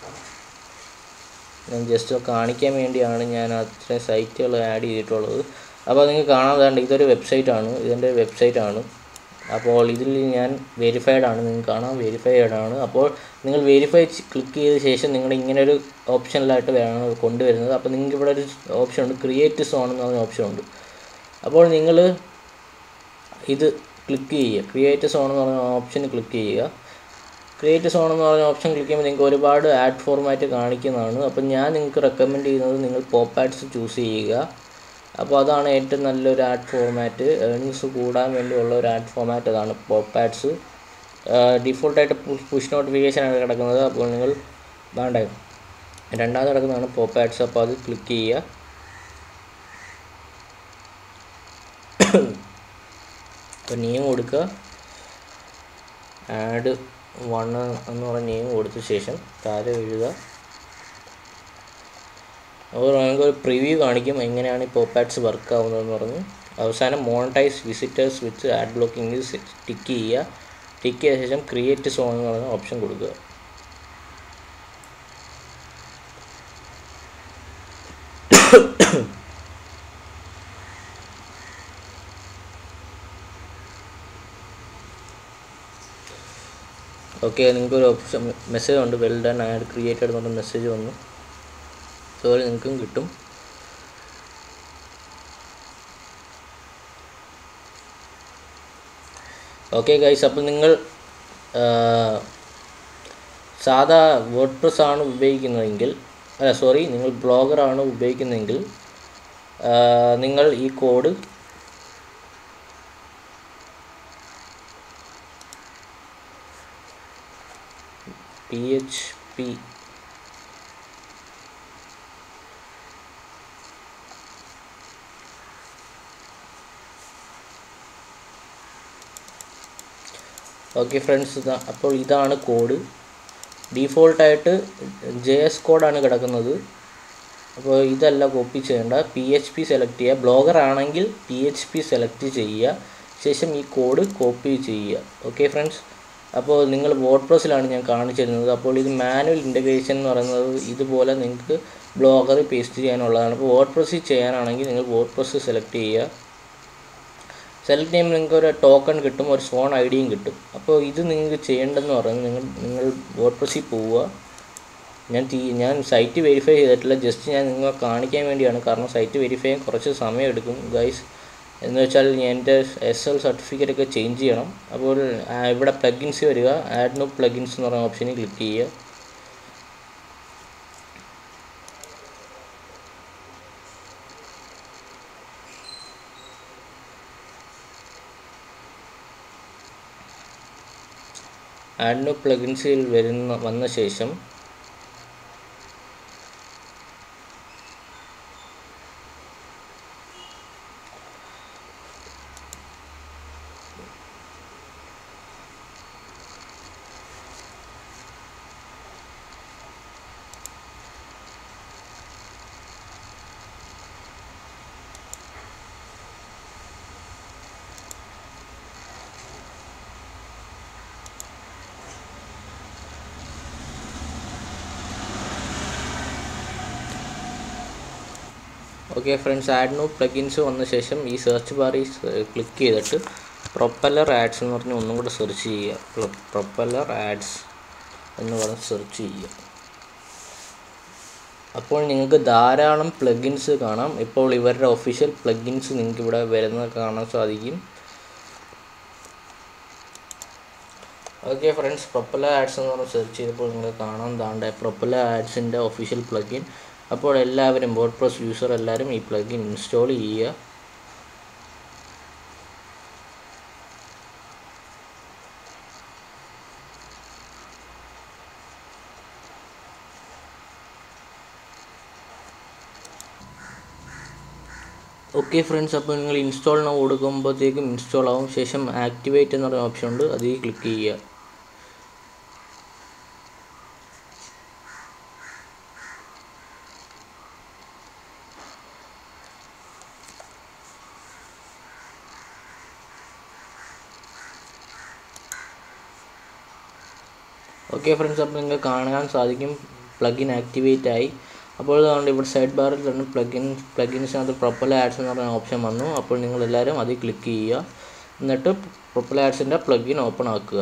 ഞാൻ ജസ്റ്റ് കാണിക്കാൻ വേണ്ടിയാണ് ഞാൻ അത്രയും സൈറ്റുകൾ ആഡ് ചെയ്തിട്ടുള്ളത്. അപ്പോൾ നിങ്ങൾക്ക് കാണാൻ ഇതൊരു വെബ്സൈറ്റാണ്, ഇതിൻ്റെ വെബ്സൈറ്റാണ്. അപ്പോൾ ഇതിൽ ഞാൻ വെരിഫൈഡ് ആണ്, നിങ്ങൾക്ക് കാണാം വെരിഫൈഡ് ആണ്. അപ്പോൾ നിങ്ങൾ വെരിഫൈ ക്ലിക്ക് ചെയ്ത ശേഷം നിങ്ങൾ ഇങ്ങനെ ഒരു ഓപ്ഷനിലായിട്ട് വേണം കൊണ്ടുവരുന്നത്. അപ്പോൾ നിങ്ങൾക്ക് ഇവിടെ ഒരു ഓപ്ഷൻ ഉണ്ട്, ക്രിയേറ്റ് സോൺ എന്ന് പറഞ്ഞ ഓപ്ഷൻ ഉണ്ട്. അപ്പോൾ നിങ്ങൾ ഇത് ക്ലിക്ക് ചെയ്യുക, ക്രിയേറ്റ് സോൺ എന്ന് പറഞ്ഞ ഓപ്ഷൻ ക്ലിക്ക് ചെയ്യുക. ക്രിയേറ്റ് സോൺ എന്ന് പറഞ്ഞ ഓപ്ഷൻ ക്ലിക്ക് ചെയ്യുമ്പോൾ നിങ്ങൾക്ക് ഒരുപാട് ആഡ് ഫോർമാറ്റ് കാണിക്കുന്നതാണ്. അപ്പോൾ ഞാൻ നിങ്ങൾക്ക് റെക്കമെൻഡ് ചെയ്യുന്നത് നിങ്ങൾ പോപ്പ് ആഡ്സ് ചൂസ് ചെയ്യുക. അപ്പോൾ അതാണ് ഏറ്റവും നല്ലൊരു ആഡ് ഫോർമാറ്റ്, ഏർണിങ്സ് കൂടാൻ വേണ്ടിയുള്ള ഒരു ആഡ് ഫോർമാറ്റ് അതാണ് പോപ്പ് ആഡ്സ്. ഡിഫോൾട്ടായിട്ട് പുഷ് നോട്ടിഫിക്കേഷനാണ് കിടക്കുന്നത്. അപ്പോൾ നിങ്ങൾ വേണ്ട രണ്ടാമത് കിടക്കുന്നതാണ് പോപ്പ് ആഡ്സ്. അപ്പോൾ അത് ക്ലിക്ക് ചെയ്യുക. അപ്പോൾ നെയിം കൊടുക്കുക, ആഡ് 1 എന്ന് പറഞ്ഞ നെയിം കൊടുത്ത ശേഷം താഴെ എഴുതുക. അപ്പോൾ നമുക്കൊരു പ്രിവ്യൂ കാണിക്കും എങ്ങനെയാണ് ഈ പോപ്പ് ആഡ്സ് വർക്ക് ആവുന്നതെന്ന് പറഞ്ഞ്. അവസാനം monetize visitors with ad blocking tick ചെയ്യുക. ടിക്ക് ചെയ്ത ശേഷം ക്രിയേറ്റ് സോൺ എന്ന് പറഞ്ഞ ഓപ്ഷൻ കൊടുക്കുക. ഓക്കെ, നിങ്ങൾക്കൊരു ഓപ്ഷൻ മെസ്സേജ് ഉണ്ട്, വെൽ ഡൺ ആഡ് ക്രിയേറ്റഡ് എന്ന് പറഞ്ഞ മെസ്സേജ് വന്നു. അതുപോലെ നിങ്ങൾക്കും കിട്ടും. ഓക്കെ ഗൈസ്, അപ്പോൾ നിങ്ങൾ സാധാ വേർഡ്പ്രസ് ആണ് ഉപയോഗിക്കുന്നതെങ്കിൽ, നിങ്ങൾ ബ്ലോഗറാണ് ഉപയോഗിക്കുന്നതെങ്കിൽ നിങ്ങൾ ഈ കോഡ് PHP ഓക്കെ ഫ്രണ്ട്സ്, അപ്പോൾ ഇതാണ് കോഡ്. ഡീഫോൾട്ടായിട്ട് JS കോഡാണ് കിടക്കുന്നത്. അപ്പോൾ ഇതല്ല കോപ്പി ചെയ്യേണ്ട, PHP സെലക്ട് ചെയ്യുക. ബ്ലോഗർ ആണെങ്കിൽ PHP സെലക്ട് ചെയ്യുക, ശേഷം ഈ കോഡ് കോപ്പി ചെയ്യുക. ഓക്കെ ഫ്രണ്ട്സ്, അപ്പോൾ നിങ്ങൾ വേർഡ്പ്രസ്സിലാണ് ഞാൻ കാണിച്ചു തരുന്നത്. അപ്പോൾ ഇത് മാനുവൽ ഇൻ്റഗ്രേഷൻ എന്ന് പറയുന്നത് ഇതുപോലെ നിങ്ങൾക്ക് ബ്ലോഗർ പേസ്റ്റ് ചെയ്യാനുള്ളതാണ്. അപ്പോൾ വേർഡ്പ്രസ്സിൽ ചെയ്യാനാണെങ്കിൽ നിങ്ങൾ വേർഡ്പ്രസ് സെലക്ട് ചെയ്യുക. സെലക്ട് ചെയ്യുമ്പോൾ നിങ്ങൾക്ക് ഒരു ടോക്കൺ കിട്ടും, ഒരു സോൺ ഐ ഡിയും കിട്ടും. അപ്പോൾ ഇത് നിങ്ങൾക്ക് ചെയ്യേണ്ടതെന്ന് പറയുന്നത് നിങ്ങൾ വേർഡ്പ്രസ്സിൽ പോവുക. ഞാൻ സൈറ്റ് വെരിഫൈ ചെയ്തിട്ടില്ല, ജസ്റ്റ് ഞാൻ നിങ്ങളെ കാണിക്കാൻ വേണ്ടിയാണ്. കാരണം സൈറ്റ് വെരിഫൈ ചെയ്യാൻ കുറച്ച് സമയം എടുക്കും ഗൈസ്. എന്ന് വെച്ചാൽ എൻ്റെ SL സർട്ടിഫിക്കറ്റ് ഒക്കെ ചേഞ്ച് ചെയ്യണം. അപ്പോൾ ഇവിടെ പ്ലഗിൻസ് വരിക, ആഡ് ന്യൂ പ്ലഗിൻസ് എന്ന് പറയുന്ന ഓപ്ഷനിൽ ക്ലിക്ക് ചെയ്യുക. ആഡ് ന്യൂ പ്ലഗിൻസിൽ വന്ന ശേഷം okay friends, add new plugins വന്ന ശേഷം ഈ സെർച്ച് ബാറിൽ ക്ലിക്ക് ചെയ്തിട്ട് പ്രൊപ്പല്ലർ ആഡ്സ് എന്ന് പറഞ്ഞ് ഒന്നും കൂടെ സെർച്ച് ചെയ്യുക. പ്രൊപ്പല്ലർ ആഡ്സ് എന്ന് പറഞ്ഞ് സെർച്ച് ചെയ്യുക. അപ്പോൾ നിങ്ങൾക്ക് ധാരാളം പ്ലഗിൻസ് കാണാം. ഇപ്പോൾ ഇവരുടെ ഒഫീഷ്യൽ പ്ലഗിൻസ് നിങ്ങൾക്ക് ഇവിടെ വരുന്നത് കാണാൻ സാധിക്കും. ഓക്കെ ഫ്രണ്ട്സ്, പ്രൊപ്പല്ലർ ആഡ്സ് എന്ന് പറഞ്ഞ് സെർച്ച് ചെയ്തപ്പോൾ നിങ്ങൾക്ക് കാണാൻ താണ്ടെ പ്രൊപ്പല്ലർ ആഡ്സിൻ്റെ ഒഫീഷ്യൽ പ്ലഗിൻ. അപ്പോൾ എല്ലാവരും വേർഡ്പ്രസ് യൂസർ എല്ലാവരും ഈ പ്ലഗിൻ ഇൻസ്റ്റാൾ ചെയ്യുക. ഓക്കെ ഫ്രണ്ട്സ്, അപ്പോൾ നിങ്ങൾ ഇൻസ്റ്റാൾ നൗ കൊടുക്കുമ്പോഴത്തേക്കും ഇൻസ്റ്റാൾ ആവും. ശേഷം ആക്ടിവേറ്റ് എന്ന് പറയുന്ന ഓപ്ഷൻ ഉണ്ട്, അതിൽ ക്ലിക്ക് ചെയ്യുക. ഓക്കെ ഫ്രണ്ട്സ്, അപ്പോൾ നിങ്ങൾക്ക് കാണാൻ സാധിക്കും പ്ലഗിൻ ആക്ടിവേറ്റ് ആയി. അപ്പോൾ അതുകൊണ്ട് ഇവിടെ സൈഡ് ബാറിൽ തന്നെ പ്ലഗിൻസിനകത്ത് പ്രൊപ്പല്ലർ ആഡ്സ് എന്ന് പറയുന്ന ഓപ്ഷൻ വന്നു. അപ്പോൾ നിങ്ങളെല്ലാവരും അതിൽ ക്ലിക്ക് ചെയ്യുക. എന്നിട്ട് പ്രൊപ്പല്ലർ ആഡ്സിൻ്റെ പ്ലഗിൻ ഓപ്പൺ ആക്കുക.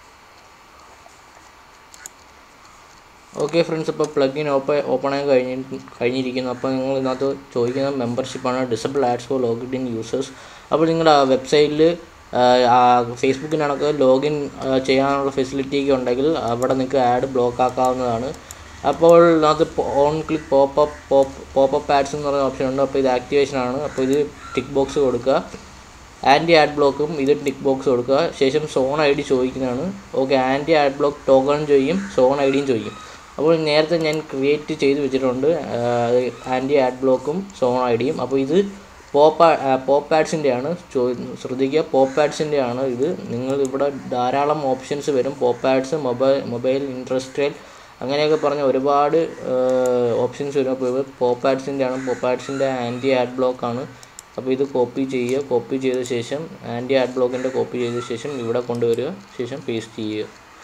ഓക്കെ ഫ്രണ്ട്സ്, അപ്പോൾ പ്ലഗിൻ ഓപ്പൺ ആയി കഴിഞ്ഞിരിക്കുന്നു. അപ്പോൾ നിങ്ങൾ ഇതിനകത്ത് ചോദിക്കുന്ന മെമ്പർഷിപ്പാണ്, disable ads for login in users. അപ്പോൾ നിങ്ങളുടെ വെബ്സൈറ്റിൽ ഫേസ്ബുക്കിനാണൊക്കെ ലോഗിൻ ചെയ്യാനുള്ള ഫെസിലിറ്റി ഒക്കെ ഉണ്ടെങ്കിൽ അവിടെ നിങ്ങൾക്ക് ആഡ് ബ്ലോക്ക് ആക്കാവുന്നതാണ്. അപ്പോൾ അത് ഓൺ ക്ലിക്ക് പോപ്പപ്പ് ആഡ്സ് എന്ന് പറയുന്ന ഓപ്ഷൻ ഉണ്ട്. അപ്പോൾ ഇത് ആക്ടിവേഷൻ ആണ്. അപ്പോൾ ഇത് ടിക്ക് ബോക്സ് കൊടുക്കുക. ആൻറ്റി ആഡ് ബ്ലോക്കും ഇത് ടിക്ക് ബോക്സ് കൊടുക്കുക. ശേഷം സോൺ ഐ ഡി ചോദിക്കുന്നതാണ്. ഓക്കെ, ആൻറ്റി ആഡ് ബ്ലോക്ക് ടോക്കൺ ചോദിക്കും, സോൺ ഐ ഡിയും ചോദിക്കും. അപ്പോൾ നേരത്തെ ഞാൻ ക്രിയേറ്റ് ചെയ്ത് വെച്ചിട്ടുണ്ട് ആൻറ്റി ആഡ് ബ്ലോക്കും സോൺ ഐ ഡിയും. അപ്പോൾ ഇത് പോപ്പ് ആഡ്സിൻ്റെ ആണ്. ശ്രദ്ധിക്കുക, പോപ്പ് ആഡ്സിൻ്റെ ആണ് ഇത്. നിങ്ങൾ ഇവിടെ ധാരാളം ഓപ്ഷൻസ് വരും. പോപ്പ് ആഡ്സ്, മൊബൈൽ ഇൻഡസ്ട്രിയൽ അങ്ങനെയൊക്കെ പറഞ്ഞ ഒരുപാട് ഓപ്ഷൻസ് വരും. അപ്പോൾ ഇത് പോപ്പ് ആഡ്സിൻ്റെ ആണ്. പോപ്പ് ആഡ്സിൻ്റെ ആൻറ്റി ആഡ് ബ്ലോക്ക് ആണ്. അപ്പോൾ ഇത് കോപ്പി ചെയ്യുക. കോപ്പി ചെയ്ത ശേഷം ആൻറ്റി ആഡ് ബ്ലോക്കിൻ്റെ കോപ്പി ചെയ്ത ശേഷം ഇവിടെ കൊണ്ടുവരിക. ശേഷം പേസ്റ്റ് ചെയ്യുക.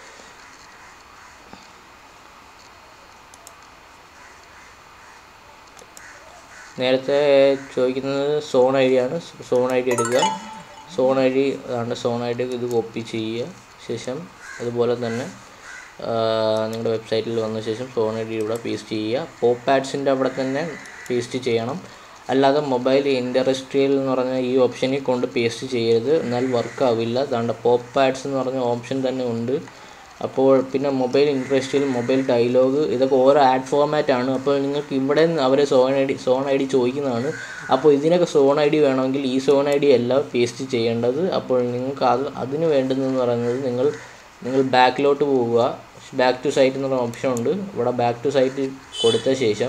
നേരത്തെ ചോദിക്കുന്നത് സോൺ ഐ ഡി ആണ്. സോൺ ഐ ഡി എടുക്കുക. സോൺ ഐ ഡി അതാണ്. സോൺ ഐ ഡി ഇത് കോപ്പി ചെയ്യുക. ശേഷം അതുപോലെ തന്നെ നിങ്ങളുടെ വെബ്സൈറ്റിൽ വന്ന ശേഷം സോൺ ഐ ഡി ഇവിടെ പേസ്റ്റ് ചെയ്യുക. പോപ്പ് ആഡ്സിൻ്റെ അവിടെ തന്നെ പേസ്റ്റ് ചെയ്യണം. അല്ലാതെ മൊബൈൽ ഇൻഡസ്ട്രിയൽ എന്ന് പറഞ്ഞ ഈ ഓപ്ഷനിൽ കൊണ്ട് പേസ്റ്റ് ചെയ്യരുത്, എന്നാൽ വർക്ക് ആവില്ല. അതുകൊണ്ട് പോപ്പ് ആഡ്സ് എന്ന് പറഞ്ഞ ഓപ്ഷൻ തന്നെ ഉണ്ട്. അപ്പോൾ പിന്നെ മൊബൈൽ ഇൻഡസ്ട്രിയൽ, മൊബൈൽ ഡയലോഗ് ഇതൊക്കെ ഓരോ ആഡ് ഫോർമാറ്റാണ്. അപ്പോൾ നിങ്ങൾക്ക് ഇവിടെ അവർ സോൺ ഐ ഡി ചോദിക്കുന്നതാണ്. അപ്പോൾ ഇതിനൊക്കെ സോൺ ഐ ഡി വേണമെങ്കിൽ ഈ സോൺ ഐ ഡി അല്ല പേസ്റ്റ് ചെയ്യേണ്ടത്. അപ്പോൾ നിങ്ങൾക്ക് അതിന് വേണ്ടുന്നതെന്ന് പറയുന്നത് നിങ്ങൾ ബാക്കിലോട്ട് പോവുക. ബാക്ക് ടു സൈറ്റ് എന്നുള്ള ഓപ്ഷൻ ഉണ്ട്. ഇവിടെ ബാക്ക് ടു സൈറ്റ് കൊടുത്ത ശേഷം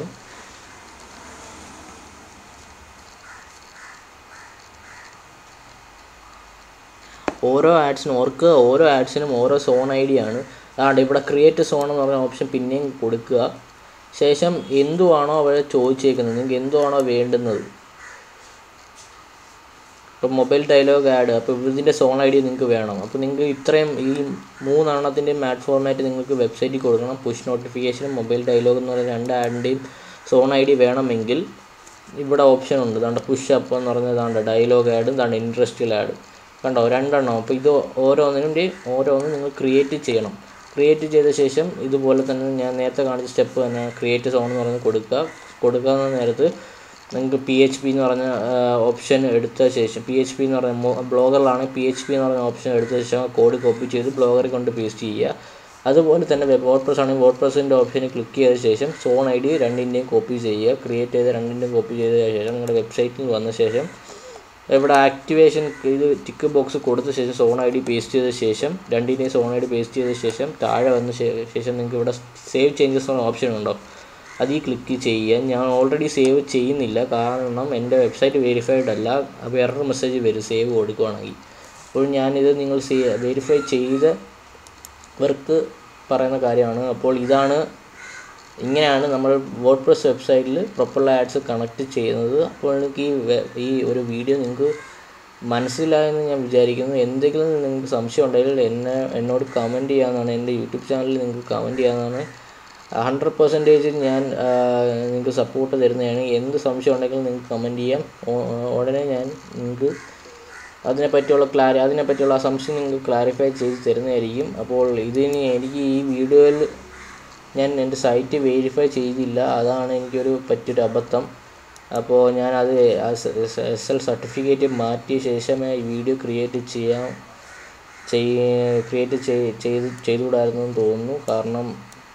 ഓരോ ആഡ്സിനും ഓരോ സോൺ ഐ ഡി ആണ്. അതുകൊണ്ട് ഇവിടെ ക്രിയേറ്റ് സോൺ എന്ന് പറയുന്ന ഓപ്ഷൻ പിന്നെയും കൊടുക്കുക. ശേഷം എന്തുവാണോ അവിടെ ചോദിച്ചേക്കുന്നത്, നിങ്ങൾക്ക് എന്തുവാണോ വേണ്ടുന്നത്. ഇപ്പോൾ മൊബൈൽ ഡയലോഗ് ആഡ്, അപ്പോൾ ഇതിൻ്റെ സോൺ ഐ ഡി നിങ്ങൾക്ക് വേണം. അപ്പോൾ നിങ്ങൾക്ക് ഇത്രയും ഈ 3 എണ്ണത്തിൻ്റെയും ആഡ് ഫോർമാറ്റ് നിങ്ങൾക്ക് വെബ്സൈറ്റിൽ കൊടുക്കണം. പുഷ് നോട്ടിഫിക്കേഷനും മൊബൈൽ ഡയലോഗ് എന്ന് പറയുന്ന 2 ആഡിൻ്റെയും സോൺ ഐ ഡി വേണമെങ്കിൽ ഇവിടെ ഓപ്ഷൻ ഉണ്ട്. ഇതാണ്ട് പുഷ് അപ്പ് എന്ന് പറഞ്ഞാൽ ഇതാണ്ട് ഡയലോഗ് ആഡ്, ഇതാണ്ട് ഇൻട്രസ്റ്റിൽ ആഡ്, കണ്ടോ 2 എണ്ണം. അപ്പോൾ ഇത് ഓരോന്നും നിങ്ങൾ ക്രിയേറ്റ് ചെയ്യണം. ക്രിയേറ്റ് ചെയ്ത ശേഷം ഇതുപോലെ തന്നെ ഞാൻ നേരത്തെ കാണിച്ച സ്റ്റെപ്പ് തന്നെ ക്രിയേറ്റ് സോൺ എന്ന് പറഞ്ഞ് കൊടുക്കാവുന്ന നേരത്ത് നിങ്ങൾക്ക് PHP എന്ന് പറഞ്ഞ ഓപ്ഷൻ എടുത്ത ശേഷം, PHP എന്ന് പറഞ്ഞ ബ്ലോഗറിലാണെങ്കിൽ PHP എന്ന് പറഞ്ഞ ഓപ്ഷൻ എടുത്ത ശേഷം കോഡ് കോപ്പി ചെയ്ത് ബ്ലോഗറിൽ കൊണ്ട് പേസ്റ്റ് ചെയ്യുക. അതുപോലെ തന്നെ വേർഡ്പ്രസ് ആണെങ്കിൽ വേർഡ്പ്രസിൻ്റെ ഓപ്ഷനിൽ ക്ലിക്ക് ചെയ്ത ശേഷം സോൺ ID രണ്ടിൻ്റെയും കോപ്പി ചെയ്യുക. ക്രിയേറ്റ് ചെയ്ത രണ്ടിൻ്റെയും കോപ്പി ചെയ്ത ശേഷം നിങ്ങളുടെ വെബ്സൈറ്റിൽ വന്ന ശേഷം ഇവിടെ ആക്ടിവേഷൻ ഇത് ടിക്ക് ബോക്സ് കൊടുത്ത ശേഷം സോൺ ID പേസ്റ്റ് ചെയ്ത ശേഷം രണ്ടിൻ്റെയും സോൺ ID പേസ്റ്റ് ചെയ്ത ശേഷം താഴെ വന്ന ശേഷം നിങ്ങൾക്ക് ഇവിടെ സേവ് ചേഞ്ചസ് എന്ന ഓപ്ഷൻ ഉണ്ടോ, അതിൽ ക്ലിക്ക് ചെയ്യുക. ഞാൻ ഓൾറെഡി സേവ് ചെയ്യുന്നില്ല, കാരണം എൻ്റെ വെബ്സൈറ്റ് വെരിഫൈഡ് അല്ല. അപ്പോൾ എറർ മെസ്സേജ് വരും സേവ് കൊടുക്കുകയാണെങ്കിൽ. അപ്പോൾ ഞാനിത് നിങ്ങൾ വെരിഫൈ ചെയ്തവർക്ക് പറയുന്ന കാര്യമാണ്. അപ്പോൾ ഇങ്ങനെയാണ് നമ്മൾ വേർഡ്പ്രസ് വെബ്സൈറ്റിൽ പ്രൊപ്പല്ലർ ആഡ്സ് കണക്ട് ചെയ്യുന്നത്. അപ്പോൾ എനിക്ക് ഈ ഒരു വീഡിയോ നിങ്ങൾക്ക് മനസ്സിലായെന്ന് ഞാൻ വിചാരിക്കുന്നു. എന്തെങ്കിലും നിങ്ങൾക്ക് സംശയം ഉണ്ടെങ്കിൽ എന്നോട് കമൻറ്റ് ചെയ്യാവുന്നതാണ്. എൻ്റെ യൂട്യൂബ് ചാനലിൽ നിങ്ങൾക്ക് കമൻറ്റ് ചെയ്യാവുന്നതാണ്. 100% ഞാൻ നിങ്ങൾക്ക് സപ്പോർട്ട് തരുന്നതാണ്. എന്ത് സംശയം ഉണ്ടെങ്കിലും നിങ്ങൾക്ക് കമൻറ്റ് ചെയ്യാം. ഉടനെ ഞാൻ നിങ്ങൾക്ക് അതിനെപ്പറ്റിയുള്ള സംശയം നിങ്ങൾക്ക് ക്ലാരിഫൈ ചെയ്ത് തരുന്നതായിരിക്കും. അപ്പോൾ എനിക്ക് ഈ വീഡിയോയിൽ ഞാൻ എൻ്റെ സൈറ്റ് വെരിഫൈ ചെയ്തില്ല, അതാണ് എനിക്കൊരു പറ്റിയൊരു അബദ്ധം. അപ്പോൾ ഞാനത് SSL സർട്ടിഫിക്കറ്റ് മാറ്റിയ ശേഷമേ ഈ വീഡിയോ ക്രിയേറ്റ് ചെയ്തുകൂടായിരുന്നു എന്ന് തോന്നുന്നു. കാരണം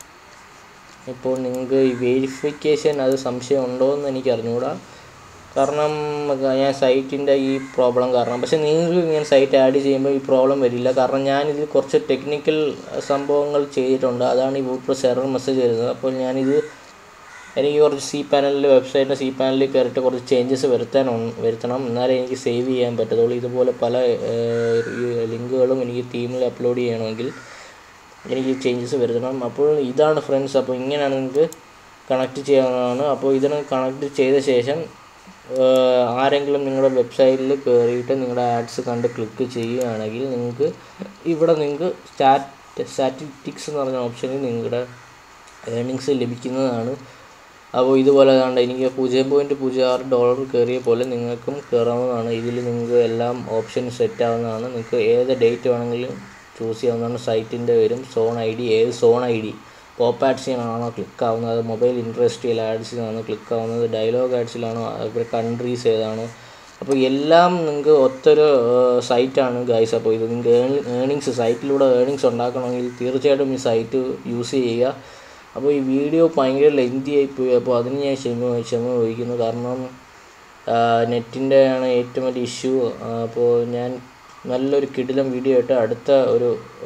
ഇപ്പോൾ നിങ്ങൾക്ക് ഈ വെരിഫിക്കേഷൻ അത് സംശയം ഉണ്ടോ എന്ന് എനിക്ക് അറിഞ്ഞുകൂടാ. കാരണം ഞാൻ സൈറ്റിൻ്റെ ഈ പ്രോബ്ലം കാരണം. പക്ഷേ നിങ്ങൾക്ക് ഇങ്ങനെ സൈറ്റ് ആഡ് ചെയ്യുമ്പോൾ ഈ പ്രോബ്ലം വരില്ല, കാരണം ഞാനിത് കുറച്ച് ടെക്നിക്കൽ സംഭവങ്ങൾ ചെയ്തിട്ടുണ്ട്. അതാണ് ഈ വേർഡ്പ്രസ് എറർ മെസ്സേജ് വരുന്നത്. അപ്പോൾ എനിക്ക് കുറച്ച് വെബ്സൈറ്റിൻ്റെ C പാനലിൽ കയറിയിട്ട് കുറച്ച് ചേഞ്ചസ് വരുത്തണം, എന്നാലേ എനിക്ക് സേവ് ചെയ്യാൻ പറ്റത്തുള്ളൂ. ഇതുപോലെ പല ലിങ്കുകളും എനിക്ക് തീമിൽ അപ്ലോഡ് ചെയ്യണമെങ്കിൽ എനിക്ക് ചേഞ്ചസ് വരുത്തണം. അപ്പോൾ ഇതാണ് ഫ്രണ്ട്സ്. അപ്പോൾ ഇങ്ങനെയാണ് നിങ്ങൾക്ക് കണക്ട് ചെയ്യാവുന്നതാണ്. അപ്പോൾ ഇതിന് കണക്ട് ചെയ്ത ശേഷം ആരെങ്കിലും നിങ്ങളുടെ വെബ്സൈറ്റിൽ കയറിയിട്ട് നിങ്ങളുടെ ആഡ്സ് കണ്ട് ക്ലിക്ക് ചെയ്യുകയാണെങ്കിൽ നിങ്ങൾക്ക് സ്റ്റാറ്റിസ്റ്റിക്സ് എന്ന് പറഞ്ഞ ഓപ്ഷനിൽ നിങ്ങളുടെ ഏർണിങ്സ് ലഭിക്കുന്നതാണ്. അപ്പോൾ ഇതുപോലെ എനിക്ക് $0.06 കയറിയ പോലെ നിങ്ങൾക്കും കയറാവുന്നതാണ്. ഇതിൽ നിങ്ങൾക്ക് എല്ലാം ഓപ്ഷൻ സെറ്റ് ആവുന്നതാണ്. നിങ്ങൾക്ക് ഏത് ഡേറ്റ് വേണമെങ്കിലും ചൂസ് ചെയ്യാവുന്നതാണ്. സൈറ്റിൻ്റെ വരും സോൺ ID, ഏത് സോൺ ID പോപ്പ് ആഡ്സിനാണോ ക്ലിക്ക് ആവുന്നത്, മൊബൈൽ ഇൻഡസ്ട്രിയൽ ആഡ്സിനാണോ ക്ലിക്ക് ആവുന്നത്, ഡയലോഗ് ആഡ്സിലാണോ, കൺട്രീസ് ഏതാണോ. അപ്പോൾ എല്ലാം നിങ്ങൾക്ക് ഒത്തൊരു സൈറ്റാണ് ഗൈസ്. അപ്പോൾ ഇത് നിങ്ങൾക്ക് സൈറ്റിലൂടെ ഏർണിങ്സ് ഉണ്ടാക്കണമെങ്കിൽ തീർച്ചയായിട്ടും ഈ സൈറ്റ് യൂസ് ചെയ്യുക. അപ്പോൾ ഈ വീഡിയോ ഭയങ്കര ലെങ്തി ആയിപ്പോയി. അപ്പോൾ അതിന് ഞാൻ ക്ഷമ വഹിക്കുന്നു, കാരണം നെറ്റിൻ്റെയാണ് ഏറ്റവും വലിയ ഇഷ്യൂ. അപ്പോൾ ഞാൻ നല്ലൊരു കിടിലം വീഡിയോ ആയിട്ട് അടുത്ത ഒരു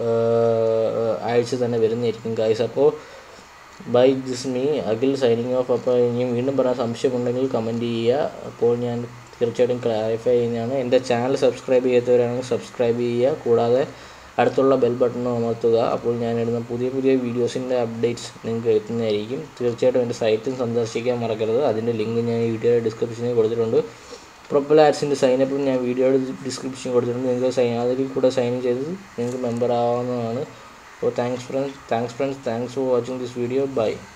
ആഴ്ച തന്നെ വരുന്നതായിരിക്കും ഗൈസ്. അപ്പോൾ by this me Akhil signing off. അപ്പോൾ ഇനിയും വീണ്ടും പറയാൻ സംശയമുണ്ടെങ്കിൽ കമൻറ്റ് ചെയ്യുക. അപ്പോൾ ഞാൻ തീർച്ചയായിട്ടും ക്ലാരിഫൈ ചെയ്യുന്നതാണ്. എൻ്റെ ചാനൽ സബ്സ്ക്രൈബ് ചെയ്യാത്തവരാണെങ്കിൽ സബ്സ്ക്രൈബ് ചെയ്യുക, കൂടാതെ അടുത്തുള്ള ബെൽ ബട്ടൺ അമർത്തുക. അപ്പോൾ ഞാനിടുന്ന പുതിയ വീഡിയോസിൻ്റെ അപ്ഡേറ്റ്സ് നിങ്ങൾക്ക് എത്തുന്നതായിരിക്കും. തീർച്ചയായിട്ടും എൻ്റെ സൈറ്റും സന്ദർശിക്കാൻ മറക്കരുത്. അതിൻ്റെ ലിങ്ക് ഞാൻ ഈ വീഡിയോയുടെ ഡിസ്ക്രിപ്ഷനിൽ കൊടുത്തിട്ടുണ്ട്. പ്രൊപ്പല്ലർ ആഡ്സിൻ്റെ സൈനപ്പും ഞാൻ വീഡിയോയുടെ ഡിസ്ക്രിപ്ഷൻ കൊടുത്തിട്ടുണ്ട്. നിങ്ങൾക്ക് അതിൽ കൂടെ സൈൻ ചെയ്ത് നിങ്ങൾക്ക് മെമ്പർ ആവാവുന്നതാണ്. അപ്പോൾ thanks friends, thanks for watching this video. By.